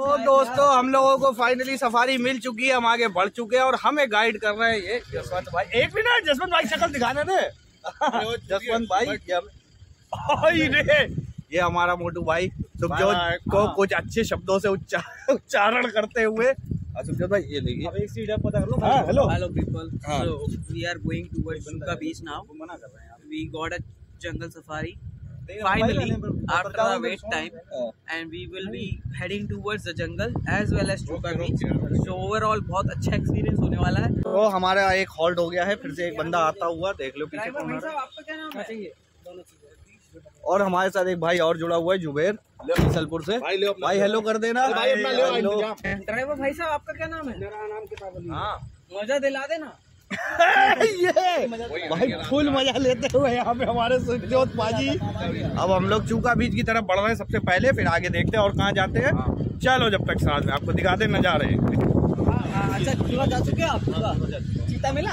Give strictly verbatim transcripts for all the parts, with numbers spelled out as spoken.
तो दोस्तों हम लोगों को फाइनली सफारी मिल चुकी है, हम आगे बढ़ चुके हैं और हमें गाइड कर रहे हैं ये जसवंत भाई। एक मिनट जसवंत भाई शक्ल दिखाने दे। जसवंत भाई ये हमारा मोटू भाई सुखजोत को कुछ अच्छे शब्दों से उच्चारण करते हुए। सुखजोत भाई ये देखिए, अब एक सीट है पता कर लो। हाँ, hello hello people, so we are going towards Chuka beach now. मना कर रहे हैं, we got a jungle safari finally after a wait time, and we will be heading towards the jungle as well as Chuka beach. So overall बहुत अच्छा experience होने वाला है। तो हमारा एक हॉल्ट हो गया है, फिर से एक बंदा आता हुआ, देख लो पीछे कौन है। आपका क्या नाम है? और हमारे साथ एक भाई और जुड़ा हुआ है, जुबेर मिसलपुर से। भाई, भाई हेलो कर देना। ड्राइवर भाई साहब आपका क्या नाम है? मेरा नाम किताब अली। हाँ, मजा दिला देना। ये भाई फुल मजा लेते हुए यहाँ पे हमारे सुखजोत बाजी। अब हम लोग चूका बीच की तरफ बढ़ रहे हैं सबसे पहले, फिर आगे देखते हैं और कहाँ जाते हैं। चलो जब तक साथ में आपको दिखाते नजारे। अच्छा चूका जा चुके आप? चीता मिला?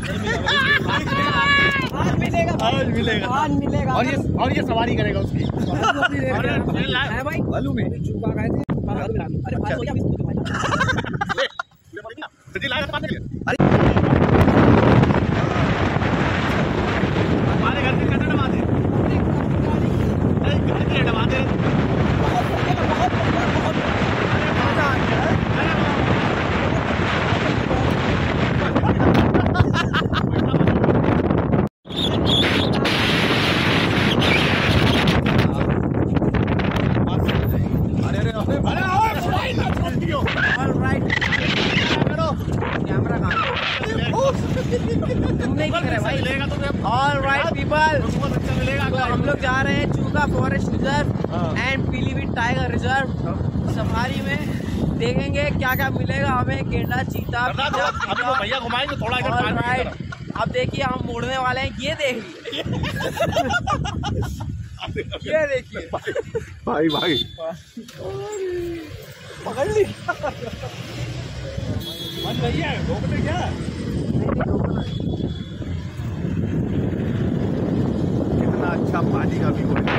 आज मिलेगा, आज मिलेगा, आज मिलेगा। और ये और ये सवारी करेगा उसकी। भाई बालू में चूका गए थे। हमारे घर से कटन डबाते डबाते All right people, तो हम लोग जा रहे हैं Chuka forest reserve and Pilibhit tiger reserve. Safari में देखेंगे क्या क्या मिलेगा हमें, गेंडा, चीता, भैया घुमाएंगे थोड़ा। All right, अब देखिए हम मोड़ने वाले हैं, ये देख लीजिए। ये देखिए भाई भाई पकड़ ली। मन भैया रोकने क्या? कितना अच्छा पानी का व्यू है।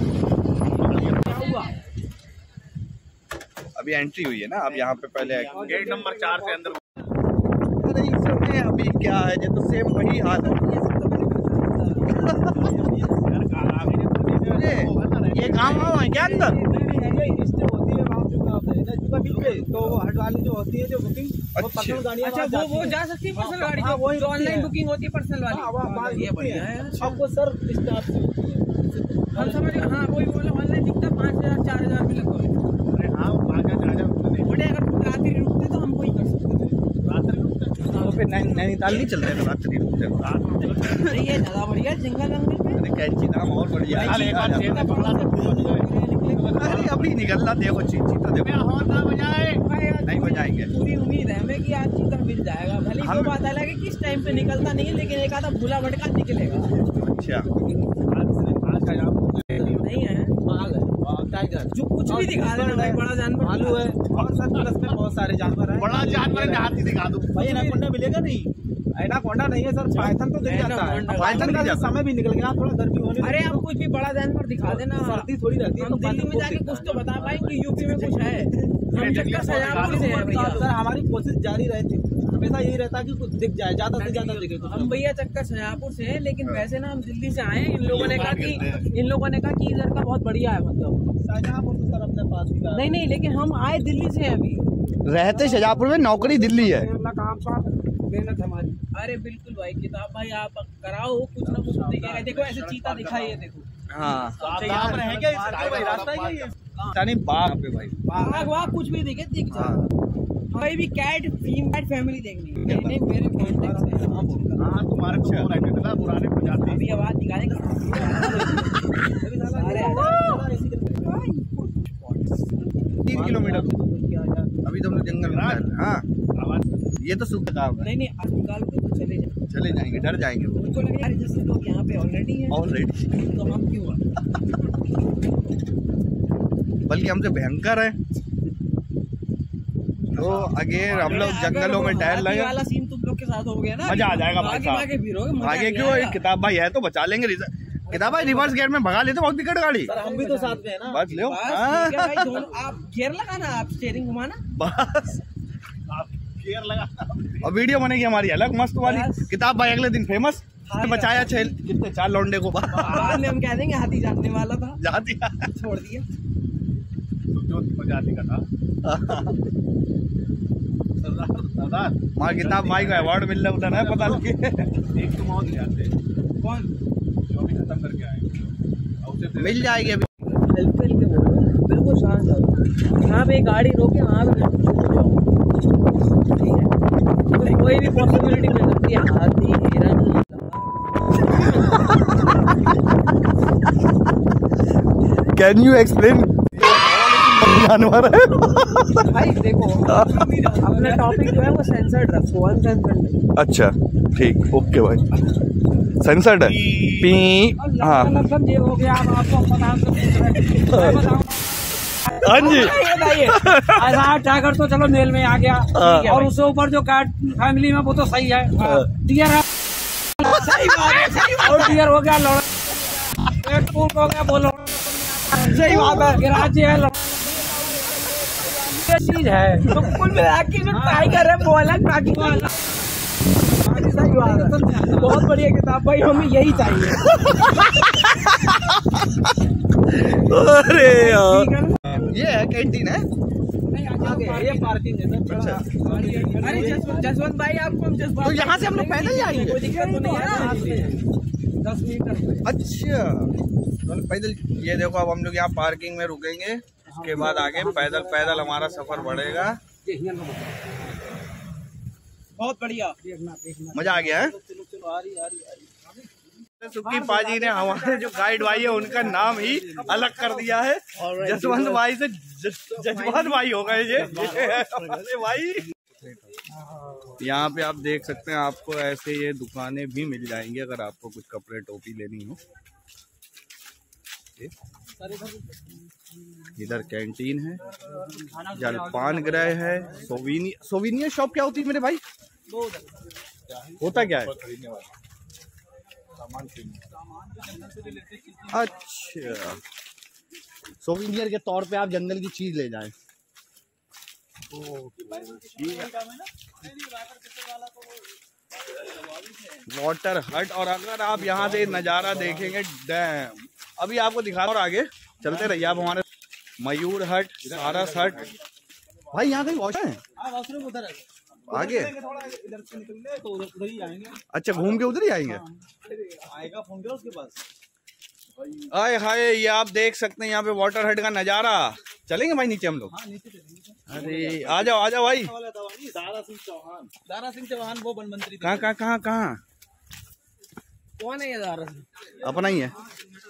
अभी एंट्री हुई है ना, अब यहाँ पे पहले गेट नंबर चार से अंदर। अरे इसमें अभी क्या है, ये तो सेम वही हाल है। ये गाँव है क्या अंदर? तो हट वाली जो होती है जो बुकिंग, वो पर्सनल गाड़ियां, अच्छा वो वो जा सकती है पर्सनल गाड़ी जो ऑनलाइन बुकिंग होती है पर्सनल वाली। ये बढ़िया है। आपको सर स्टाफ हम समझ गए। हाँ वही बोला, ऑनलाइन दिखता पाँच हजार चार हजार में लगभग। अरे हाँ पाँच हजार बड़े, अगर रात्रि रुकते तो हम वही कर सकते थे। रात्रि रुकते तो फिर नैनीताल नहीं चलते थे रात्रि रुकते? नहीं ये ज्यादा बढ़िया जंगल जंगल में। कैंची नाम और बढ़िया। अरे अभी निकल रहा, देखो चीता देखो नहीं बजाएंगे। पूरी उम्मीद है हमें कि आज चीता मिल जाएगा। भले वो बात अलग है कि इस टाइम पे निकलता नहीं है, लेकिन एक आधा भूला भटका निकलेगा। अच्छा नहीं है टाइगर जो कुछ भी दिखा देना भाई, बड़ा जानवर भालू है और सर प्लस में बहुत सारे जानवर हैं। बड़ा जानवर है, हाथी दिखा दूं भाई। एनाकोंडा मिलेगा नहीं? एनाकोंडा नहीं है सर, पाइथन तो दिख जाता है। पाइथन का समय भी निकल गया, थोड़ा गर्मी होने। अरे आप कुछ भी बड़ा जानवर दिखा देना, सर्दी थोड़ी रहती है। हम दिल्ली में जाके कुछ तो बता पाएंगे, यूपी में कुछ है। हम चक्कर शाहजहांपुर से हैं भैया। सर हमारी कोशिश जारी रहती, हमेशा यही रहता है कि कुछ दिख जाए, ज्यादा से ज्यादा दिखे। हम भैया चक्कर शाहजहांपुर से हैं, लेकिन वैसे ना हम दिल्ली से आए हैं। इन लोगों ने कहा कि इन लोगों ने कहा कि इधर का बहुत बढ़िया है, मतलब शाहजहांपुर तो सर अपने पास भी नहीं नहीं, लेकिन हम आए दिल्ली से अभी। रहते शाहजहांपुर में, नौकरी दिल्ली है। काम साथ मेहनत हमारी। अरे बिल्कुल भाई, किताब भाई आप कराओ, कुछ ना कुछ दिखेगा। देखो ऐसे चीता दिखाई है, देखो। हाँ है क्या रास्ता है ये? नहीं बाघ पे भाई, बाघ वाघ कुछ भी दिखे दिख जाए। भाई भी कैट फीमेल फैमिली देखनी है। नहीं मेरे कॉन्टेक्ट से। हाँ तुम्हारे को रहते थे ना पुराने पंजाबी। अभी आवाज निकालेंगे। तीन किलोमीटर अभी तो हम लोग जंगल में। हाँ ये तो सुख काम है। नहीं नहीं आज निकाल के तो चले जाए चले जाएंगे, डर जाएंगे वो। उनको लगे यार जैसे लोग यहाँ पे ऑलरेडी हैं ऑलरेडी तो हम क्यों? बल्कि हमसे भयंकर है। तो अगेर हम लोग जंगलों में टहल लगे वाला सीन तुम लोग के साथ हो गया ना, मजा आ जाएगा भाई साहब। आगे फिरोगे, आगे क्यों? किताब भाई है तो बचा लेंगे। किताब भाई रिवर्स गियर में भगा लेते बहुत विकट गाड़ी। सर हम भी तो साथ में है ना। बस लो आप गियर लगाना, आप स्टीयरिंग घुमाना बस, आप गियर लगाना। और वीडियो बनेगी हमारी अलग मस्त वाली। किताब भाई अगले दिन फेमस बचाया छह कितने चार लौंडे को बाद में हम कह देंगे हाथी जाने वाला था, जाती छोड़ दिया तो जाती का था। सरदार माँ किताब भाई को अवार्ड मिल रहा उधर है पता लगे। एक तो मौत जाते कौन जो अभी खत्म करके आए मिल जाएगी अभी। हल्के हल्के बोलो, बिल्कुल शांत हो। यहाँ पे गाड़ी रोके वहाँ पे ठीक है, तो कोई भी पॉसिबिलिटी मिल सकती है, हाथी हिरन। कैन यू एक्सप्लेन जानवर है भाई देखो अपना टॉपिक जो है वो सेंसर्ड रखो, अनसेंसर्ड नहीं। अच्छा ठीक ओके भाई सेंसर्ड है पी हाँ ये हो गया। अब आपको पता हाँ जी ऐसा टाइगर तो चलो मेल में आ गया और उससे ऊपर जो कैट फैमिली में वो तो सही है। डियर है सही बात है, सही बात और डियर हो गया लौड़ा हो गया बोलो सही बात है। राज्य है चीज है तो कुल मिला के जो टाइगर है वो अलग बाकी वाला सही बात है। बहुत बढ़िया किताब भाई, हमें यही चाहिए। अरे यार ये है कैंटीन है ये पार्किंग है। अच्छा अरे जसवंत भाई आपको हम जसवंत तो यहाँ से हम लोग पैदल जाएंगे, कोई दिक्कत तो नहीं है ना। दस मीटर अच्छा तो पैदल। ये देखो अब हम लोग यहाँ पार्किंग में रुकेंगे, उसके बाद आगे पैदल पैदल हमारा सफर बढ़ेगा। बहुत बढ़िया मजा आ गया है। सुखी पाजी ने हमारे जो गाइड भाई है उनका नाम ही अलग कर दिया है, जसवंत भाई से जसवंत भाई हो गए ये हमारे भाई। यहाँ पे आप देख सकते हैं आपको ऐसे ये दुकानें भी मिल जाएंगी अगर आपको कुछ कपड़े टोपी लेनी हो। इधर कैंटीन है, जलपान गृह है, सोविनी सोविनियर शॉप क्या होती है मेरे भाई, होता क्या है? अच्छा सोविनियर के तौर पे आप जंगल की चीज ले जाएं। वाटर हट। और अगर आप यहाँ से नज़ारा देखेंगे डैम, अभी आपको दिखा और आगे चलते रहिए आप हमारे। मयूर हट, सारस हट भाई यहाँ कहीं वॉशरूम है उधर आगे इधर से निकलने तो उधर उधर ही आएंगे। अच्छा घूम के उधर ही आएंगे, आएगा फोन करो उसके पास। आए हाय ये आप देख सकते हैं यहाँ पे वाटर हट का नज़ारा। चलेंगे भाई नीचे हम लोग? हाँ, नीचे चलेंगे। अरे आ जाओ आ जाओ भाई। दारा सिंह चौहान, दारा सिंह चौहान वो वन मंत्री। कहाँ कहाँ कहाँ कहाँ कौन है ये दारा सिंह? अपना ही है।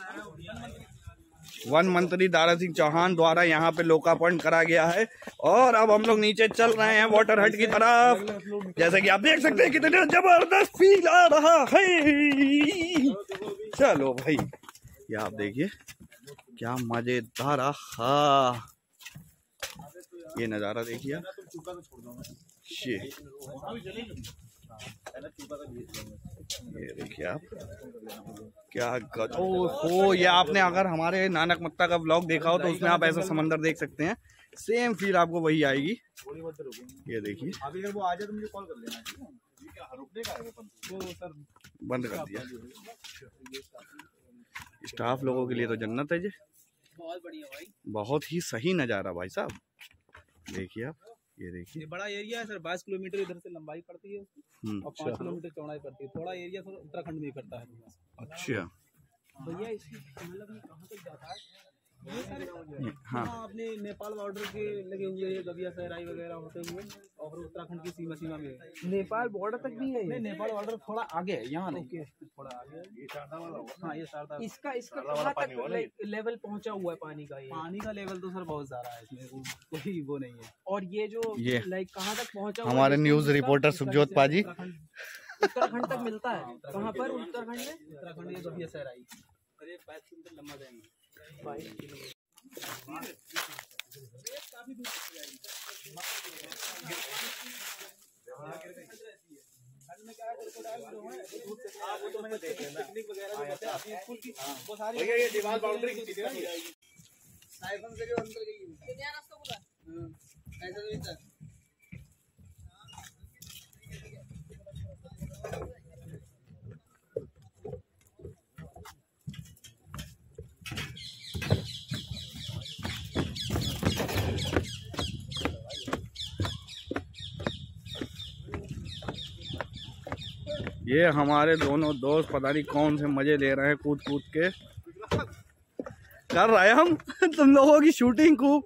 वन मंत्री दारा सिंह चौहान द्वारा यहाँ पे लोकार्पण करा गया है। और अब हम लोग नीचे चल रहे हैं वाटर हट की तरफ। जैसे कि आप देख सकते हैं कितने जबरदस्त फील आ रहा है। चलो भाई ये आप देखिए क्या मजेदार, आहा ये नज़ारा देखिए ये देखिए आप क्या गजब। हो ये आपने अगर हमारे नानक मत्ता का ब्लॉग देखा हो तो उसमें आप ऐसा समंदर देख सकते हैं, सेम फील आपको वही आएगी। ये देखिए अभी अगर वो आ जाए तो मुझे कॉल कर लेना। बंद कर दिया। स्टाफ लोगों के लिए तो जन्नत है जी। बहुत बढ़िया भाई, बहुत ही सही नज़ारा भाई साहब। देखिए आप ये देखिए बड़ा एरिया है सर, बाईस किलोमीटर इधर से लंबाई पड़ती है और पाँच किलोमीटर चौड़ाई पड़ती है। थोड़ा एरिया थोड़ा उत्तराखंड में ही पड़ता है। अच्छा भैया इसकी मतलब कहाँ तक जाता है? हाँ अपने नेपाल बॉर्डर के लगे हुए गविया सहराई वगैरह होते हुए और उत्तराखंड की सीमा सीमा में नेपाल बॉर्डर तक भी है। नेपाल बॉर्डर थोड़ा आगे है, यहाँ नहीं थोड़ा आगे। ये शारदा वाला होगा। हाँ ये शारदा। इसका इसका कहाँ तक लेवल पहुँचा हुआ है पानी का? ये पानी का लेवल तो सर बहुत ज्यादा है, इसमें कोई वो नहीं है। और ये जो ये लाइक कहाँ तक पहुँचा हमारे न्यूज रिपोर्टर सुखजोत पाजी उत्तराखंड तक मिलता है। कहाँ पर उत्तराखंड में? उत्तराखंड ये गविया सहराई। अरे बाईस किलोमीटर लंबा जाएंगे। बाईस किलोमीटर काफी दूर जाएगी। पिकनिक वगैरह जो होते हैं अपनी स्कूल की वो सारी ये दीवार बाउंड्री की चीजें साइफन से जो अंदर गई कितना रास्ता खुला हां ऐसा तो इधर ये हमारे दोनों दोस्त पता नहीं कौन से मजे ले रहे हैं कूद कूद के कर रहे हैं हम तुम लोगों की शूटिंग खूब।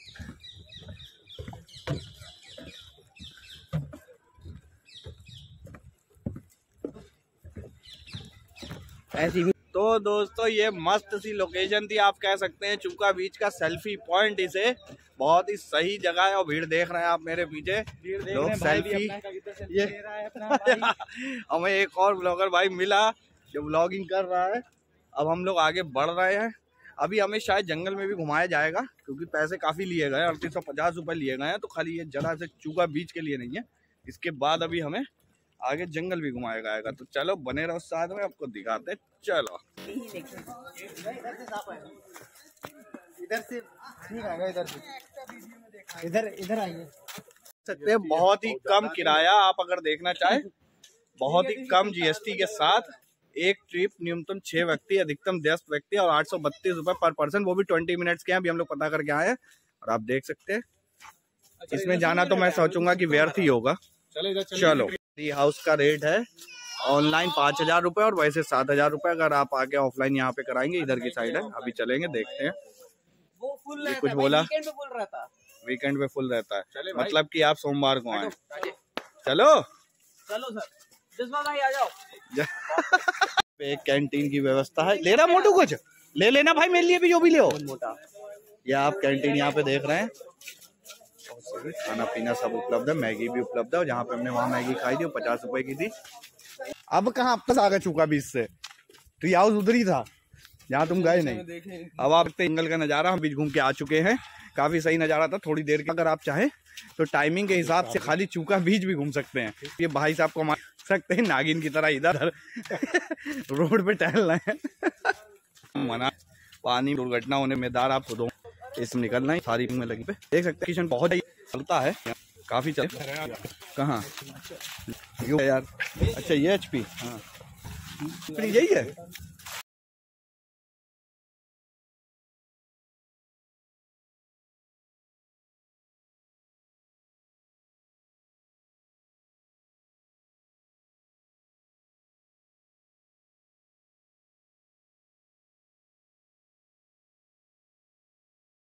ऐसी तो दोस्तों ये मस्त सी लोकेशन थी, आप कह सकते हैं चूका बीच का सेल्फी पॉइंट इसे। बहुत ही सही जगह है और भीड़ देख रहे हैं आप मेरे पीछे लोग सेल्फी ये हमें एक और ब्लॉगर भाई मिला जो ब्लॉगिंग कर रहा है। अब हम लोग आगे बढ़ रहे हैं, अभी हमें शायद जंगल में भी घुमाया जाएगा क्योंकि पैसे काफ़ी लिए गए, अड़तीस सौ पचास रुपये लिए गए हैं। तो खाली ये जगह से चूका बीच के लिए नहीं है, इसके बाद अभी हमें आगे जंगल भी घुमाया जाएगा। तो चलो बने रहो साथ में, आपको दिखाते हैं। चलो इधर से ठीक आएगा, इधर से इधर इधर आइए सकते हैं। बहुत ही कम किराया, आप अगर देखना चाहे बहुत ही कम जीएसटी के साथ एक ट्रिप, न्यूनतम छह व्यक्ति, अधिकतम दस व्यक्ति और आठ सौ बत्तीस रुपए पर पर्सन, वो भी ट्वेंटी मिनट्स के हैं। अभी हम लोग पता करके आए हैं और आप देख सकते हैं। इसमें जाना तो मैं सोचूंगा कि व्यर्थ ही होगा। चलो हाउस का रेट है ऑनलाइन पाँच हजार रुपये और वैसे सात हजार रुपये अगर आप आके ऑफलाइन यहाँ पे कराएंगे। इधर की साइड है, अभी चलेंगे देखते हैं। वो फुल कुछ बोला वीकेंड पे फुल रहता है, वीकेंड पे फुल रहता है, मतलब कि आप सोमवार को आए। चलो चलो सर जसवा भाई आ जाओ। एक कैंटीन की व्यवस्था है, ले रहा मोटू कुछ ले लेना भाई, मेरे लिए भी जो भी ले हो मोटा। ये आप कैंटीन यहाँ पे देख रहे हैं, खाना पीना सब उपलब्ध है, मैगी भी उपलब्ध है। और जहाँ पे हमने वहाँ मैगी खाई थी वो पचास रुपए की थी। अब कहाँ आपस आगे चूका बीच से, तो ये हाउस उधर ही था जहाँ तुम गए नहीं। अब आप जंगल का नज़ारा हम बीच घूम के आ चुके हैं, काफी सही नज़ारा था। थोड़ी देर के अगर आप चाहें तो टाइमिंग के हिसाब से खाली चूका बीच भी घूम सकते हैं। ये भाई साहब को मार सकते हैं नागिन की तरह इधर रोड पे टहल रहे हैं। मना पानी दुर्घटना होने में दार आप खुद हो, इसमें निकलना ही सारी में लगी पे देख सकते हैं। किशन बहुत चलता है, काफी चल कहाँ यार। अच्छा ये एच पी, हाँ यही है।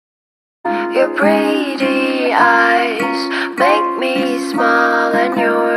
Your pretty eyes make me smile and your